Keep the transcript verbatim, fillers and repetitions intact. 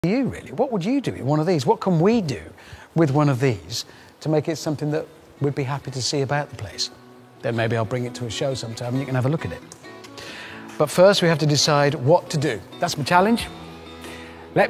You really, what would you do in one of these? What can we do with one of these to make it something that we'd be happy to see about the place? Then maybe I'll bring it to a show sometime and you can have a look at it. But first we have to decide what to do. That's my challenge.